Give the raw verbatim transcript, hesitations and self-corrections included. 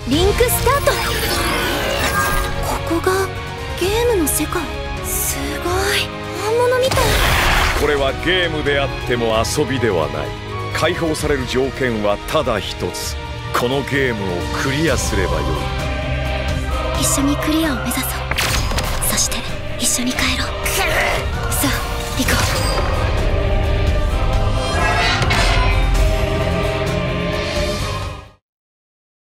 リンクスタート。ここがゲームの世界。すごい本物みたい。 これはゲームであっても遊びではない。解放される条件はただ一つ。このゲームをクリアすればよい。 一緒にクリアを目指そう。そして一緒に帰ろう。さあ行こう。